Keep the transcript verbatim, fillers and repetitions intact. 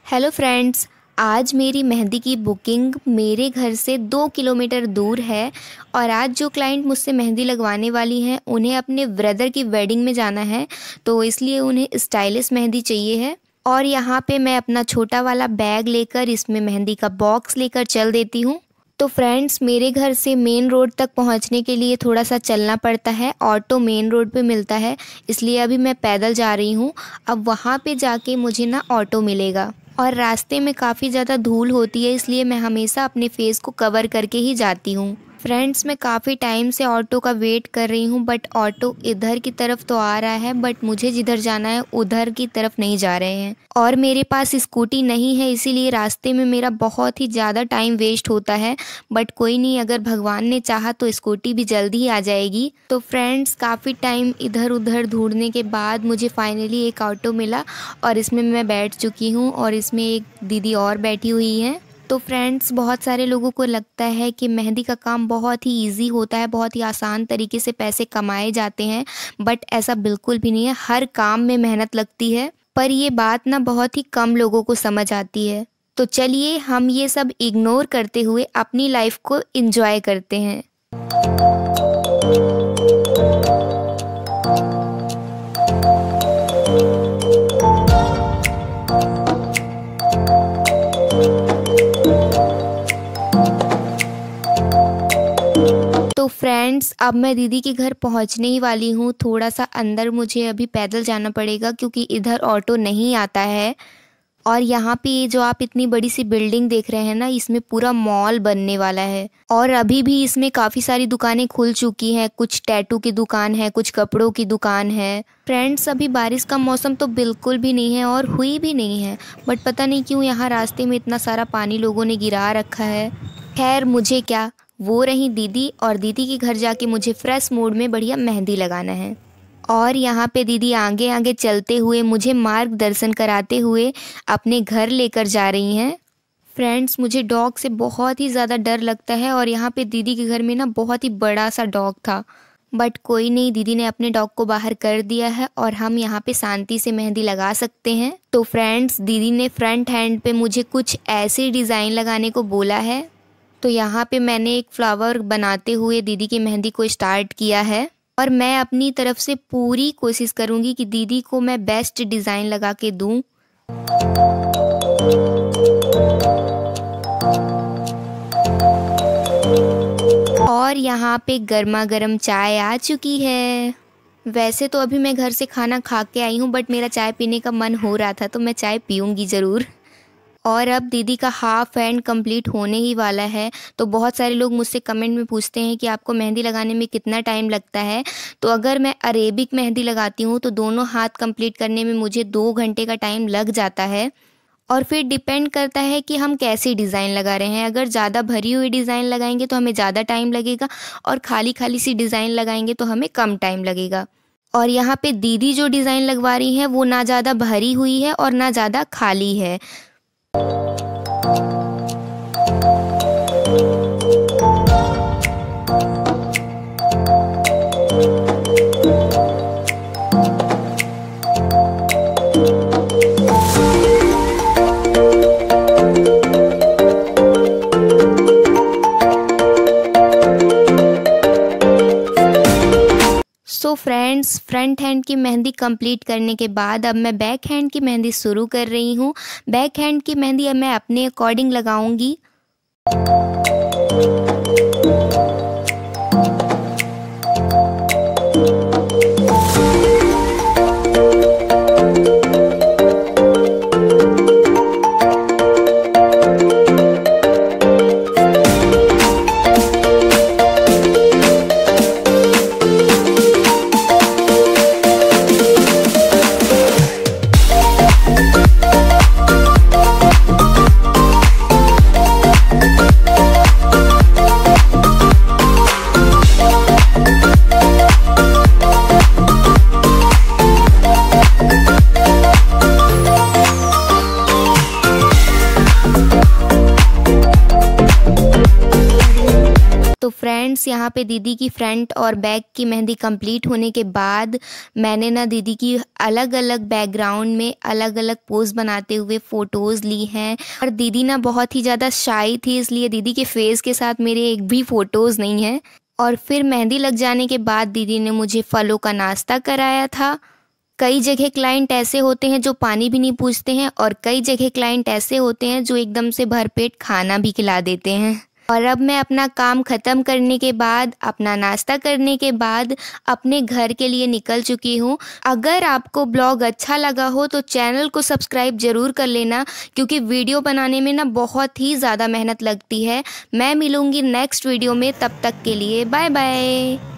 Hello friends, आज मेरी मेहंदी की बुकिंग मेरे घर से दो किलोमीटर दूर है और आज जो क्लाइंट मुझसे मेहंदी लगवाने वाली हैं उन्हें अपने ब्रदर की वेडिंग में जाना है, तो इसलिए उन्हें स्टाइलिश मेहंदी चाहिए है। और यहाँ पे मैं अपना छोटा वाला बैग लेकर इसमें मेहंदी का बॉक्स लेकर चल देती हूँ। तो फ्रेंड्स, मेरे घर से मेन रोड तक पहुँचने के लिए थोड़ा सा चलना पड़ता है। ऑटो मेन रोड पे मिलता है, इसलिए अभी मैं पैदल जा रही हूँ। अब वहाँ पे जाके मुझे ना ऑटो मिलेगा और रास्ते में काफ़ी ज़्यादा धूल होती है, इसलिए मैं हमेशा अपने फेस को कवर करके ही जाती हूँ। फ्रेंड्स, मैं काफ़ी टाइम से ऑटो का वेट कर रही हूँ, बट ऑटो इधर की तरफ तो आ रहा है, बट मुझे जिधर जाना है उधर की तरफ नहीं जा रहे हैं। और मेरे पास स्कूटी नहीं है, इसीलिए रास्ते में मेरा बहुत ही ज़्यादा टाइम वेस्ट होता है। बट कोई नहीं, अगर भगवान ने चाहा तो स्कूटी भी जल्दी ही आ जाएगी। तो फ्रेंड्स, काफ़ी टाइम इधर उधर ढूंढने के बाद मुझे फाइनली एक ऑटो मिला और इसमें मैं बैठ चुकी हूँ और इसमें एक दीदी और बैठी हुई हैं। तो फ्रेंड्स, बहुत सारे लोगों को लगता है कि मेहंदी का काम बहुत ही इजी होता है, बहुत ही आसान तरीके से पैसे कमाए जाते हैं, बट ऐसा बिल्कुल भी नहीं है। हर काम में मेहनत लगती है, पर ये बात ना बहुत ही कम लोगों को समझ आती है। तो चलिए हम ये सब इग्नोर करते हुए अपनी लाइफ को एंजॉय करते हैं। तो फ्रेंड्स, अब मैं दीदी के घर पहुंचने ही वाली हूँ। थोड़ा सा अंदर मुझे अभी पैदल जाना पड़ेगा क्योंकि इधर ऑटो नहीं आता है। और यहाँ पे ये जो आप इतनी बड़ी सी बिल्डिंग देख रहे हैं ना, इसमें पूरा मॉल बनने वाला है और अभी भी इसमें काफ़ी सारी दुकानें खुल चुकी हैं। कुछ टैटू की दुकान है, कुछ कपड़ों की दुकान है। फ्रेंड्स, अभी बारिश का मौसम तो बिल्कुल भी नहीं है और हुई भी नहीं है, बट पता नहीं क्यों यहाँ रास्ते में इतना सारा पानी लोगों ने गिरा रखा है। खैर, मुझे क्या, वो रही दीदी और दीदी के घर जाके मुझे फ्रेश मूड में बढ़िया मेहंदी लगाना है। और यहाँ पे दीदी आगे आगे चलते हुए मुझे मार्गदर्शन कराते हुए अपने घर लेकर जा रही हैं। फ्रेंड्स, मुझे डॉग से बहुत ही ज़्यादा डर लगता है और यहाँ पे दीदी के घर में ना बहुत ही बड़ा सा डॉग था, बट कोई नहीं, दीदी ने अपने डॉग को बाहर कर दिया है और हम यहाँ पे शांति से मेहंदी लगा सकते हैं। तो फ्रेंड्स, दीदी ने फ्रंट हैंड पे मुझे कुछ ऐसे डिज़ाइन लगाने को बोला है। तो यहाँ पे मैंने एक फ्लावर बनाते हुए दीदी की मेहंदी को स्टार्ट किया है और मैं अपनी तरफ से पूरी कोशिश करूँगी कि दीदी को मैं बेस्ट डिज़ाइन लगा के दूँ। और यहाँ पे गर्मा गर्म चाय आ चुकी है। वैसे तो अभी मैं घर से खाना खा के आई हूँ, बट मेरा चाय पीने का मन हो रहा था तो मैं चाय पीऊँगी ज़रूर। और अब दीदी का हाफ हैंड कंप्लीट होने ही वाला है। तो बहुत सारे लोग मुझसे कमेंट में पूछते हैं कि आपको मेहंदी लगाने में कितना टाइम लगता है। तो अगर मैं अरेबिक मेहंदी लगाती हूँ तो दोनों हाथ कंप्लीट करने में मुझे दो घंटे का टाइम लग जाता है। और फिर डिपेंड करता है कि हम कैसी डिज़ाइन लगा रहे हैं। अगर ज़्यादा भरी हुई डिज़ाइन लगाएंगे तो हमें ज़्यादा टाइम लगेगा और खाली खाली सी डिज़ाइन लगाएंगे तो हमें कम टाइम लगेगा। और यहाँ पे दीदी जो डिज़ाइन लगवा रही हैं वो ना ज़्यादा भरी हुई है और ना ज़्यादा खाली है। सो फ्रेंड्स, फ्रंट हैंड की मेहंदी कंप्लीट करने के बाद अब मैं बैक हैंड की मेहंदी शुरू कर रही हूँ। बैक हैंड की मेहंदी अब मैं अपने अकॉर्डिंग लगाऊंगी। तो फ्रेंड्स, यहाँ पे दीदी की फ्रंट और बैक की मेहंदी कंप्लीट होने के बाद मैंने ना दीदी की अलग अलग बैकग्राउंड में अलग अलग पोज बनाते हुए फ़ोटोज़ ली हैं। और दीदी ना बहुत ही ज़्यादा शाई थी, इसलिए दीदी के फेस के साथ मेरे एक भी फ़ोटोज़ नहीं हैं। और फिर मेहंदी लग जाने के बाद दीदी ने मुझे फलों का नाश्ता कराया था। कई जगह क्लाइंट ऐसे होते हैं जो पानी भी नहीं पूछते हैं, और कई जगह क्लाइंट ऐसे होते हैं जो एकदम से भरपेट खाना भी खिला देते हैं। और अब मैं अपना काम ख़त्म करने के बाद, अपना नाश्ता करने के बाद अपने घर के लिए निकल चुकी हूँ। अगर आपको ब्लॉग अच्छा लगा हो तो चैनल को सब्सक्राइब ज़रूर कर लेना, क्योंकि वीडियो बनाने में ना बहुत ही ज़्यादा मेहनत लगती है। मैं मिलूँगी नेक्स्ट वीडियो में, तब तक के लिए बाय बाय।